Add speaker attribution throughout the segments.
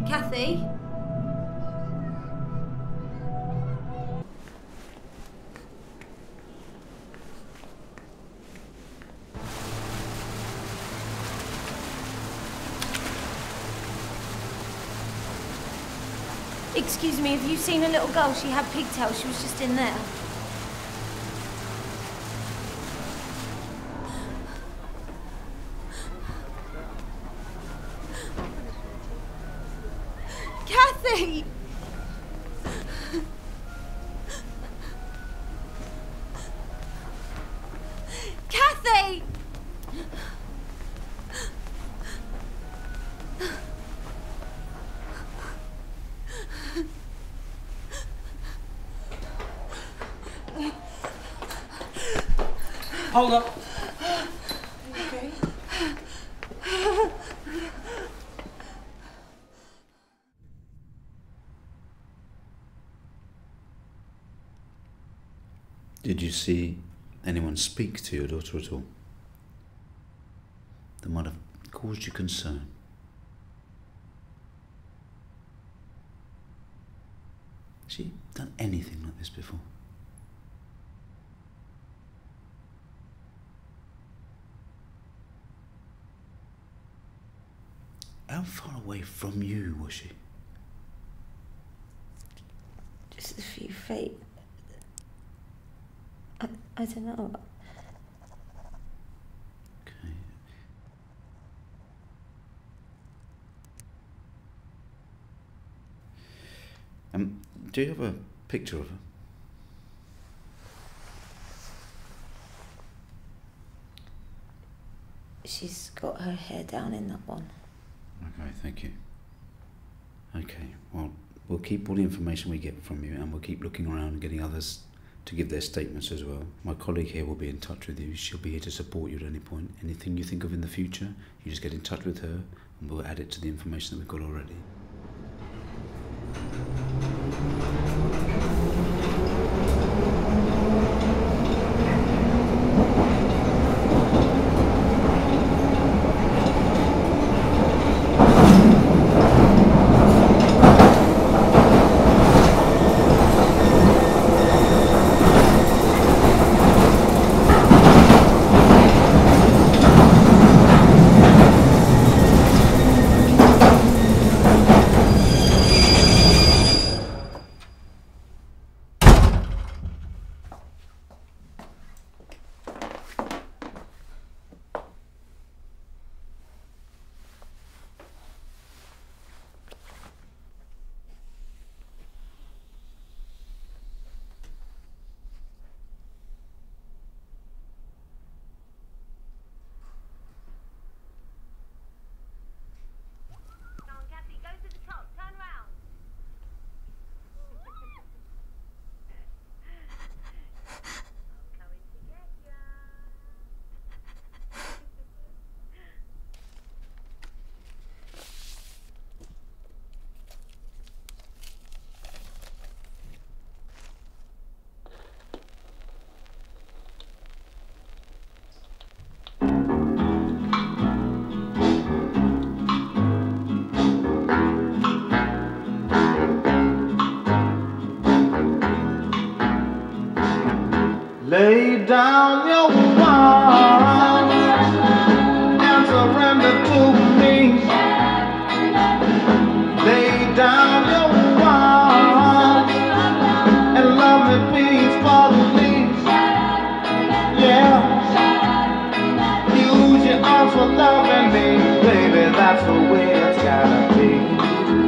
Speaker 1: Kathy? Excuse me, have you seen a little girl? She had pigtails. She was just in there. Kathy! Kathy!
Speaker 2: Hold up.
Speaker 1: Okay.
Speaker 3: Did you see anyone speak to your daughter at all that might have caused you concern? Has she done anything like this before? How far away from you was she?
Speaker 1: Just a few feet. I don't know.
Speaker 3: Okay. Do you have a picture of her?
Speaker 1: She's got her hair down in that one.
Speaker 3: Okay, thank you. Okay, well, we'll keep all the information we get from you, and we'll keep looking around and getting others to give their statements as well. My colleague here will be in touch with you. She'll be here to support you at any point. Anything you think of in the future, you just get in touch with her, and we'll add it to the information that we've got already.
Speaker 4: Lay down your arms and surrender to me. Lay down your arms and love me peacefully. Yeah, use your arms for loving me, baby. That's the way it's gotta be.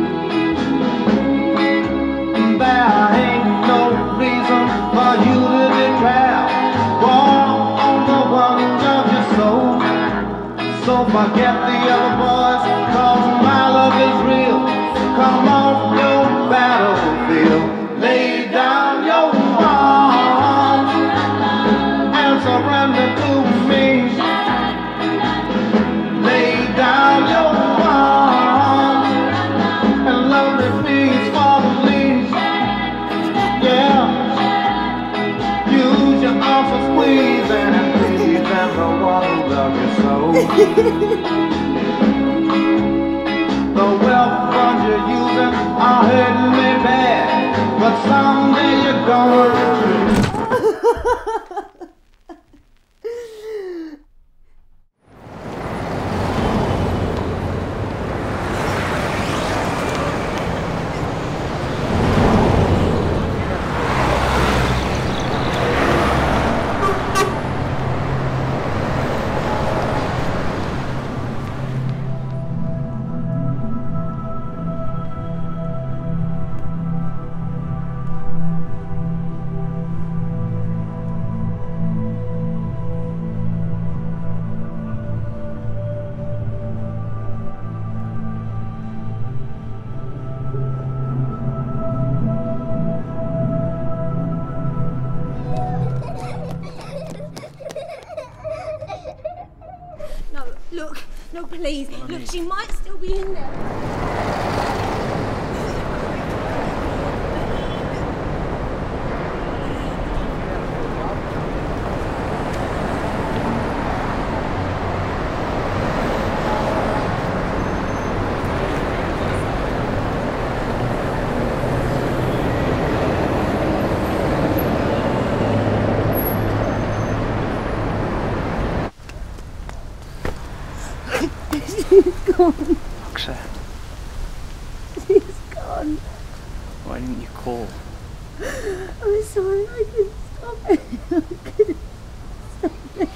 Speaker 4: There ain't no reason for you to be proud. Walk on the one of your soul. So forget the other boys, cause my love is real. Come off your battlefield. Lay down your arms and surrender to me. Lay down your arms and love me peacefully. Yeah, use your arms to squeeze and please, and the one who loves you so. The wealth from you using are hurting me bad, but someday you're gonna
Speaker 1: No, please. Look, she might still be in there. She's gone.
Speaker 2: Roxanne.
Speaker 1: She's gone.
Speaker 2: Why didn't you call?
Speaker 1: I'm sorry, I couldn't stop it. I couldn't stop it.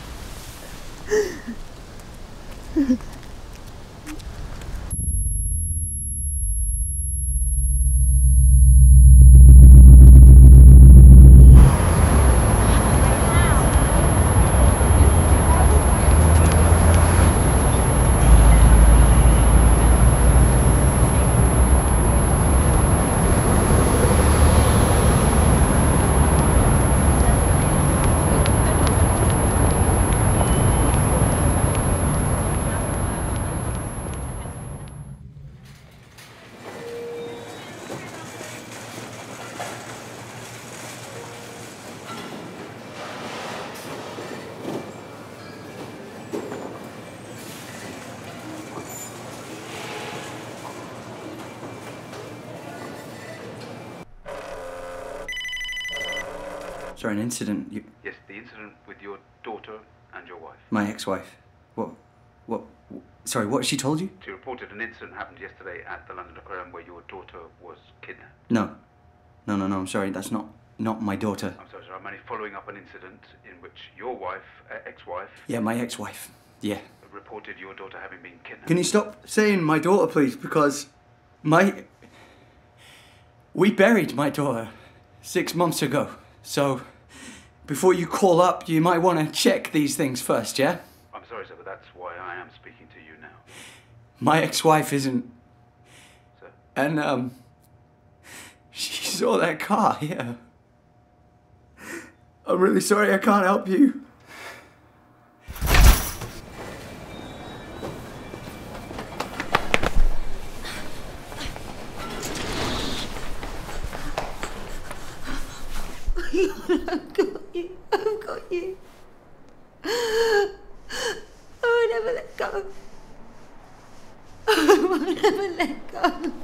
Speaker 2: Sorry, an incident.
Speaker 3: Yes, the incident with your daughter and your wife.
Speaker 2: My ex-wife. What? Sorry, what she told you?
Speaker 3: She reported an incident happened yesterday at the London Aquarium where your daughter was kidnapped.
Speaker 2: No, I'm sorry, that's not my daughter.
Speaker 3: I'm sorry, sir, I'm only following up an incident in which your wife, ex-wife...
Speaker 2: Yeah, my ex-wife. Yeah.
Speaker 3: ...reported your daughter having been kidnapped.
Speaker 2: Can you stop saying my daughter, please? Because we buried my daughter 6 months ago. So, before you call up, you might want to check these things first, yeah?
Speaker 3: I'm sorry, sir, but that's why I am speaking to you now.
Speaker 2: My ex-wife isn't...
Speaker 3: Sir?
Speaker 2: And, she saw that car, yeah. I'm really sorry, I can't help you.
Speaker 1: I've got you. I will never let go. I will never let go.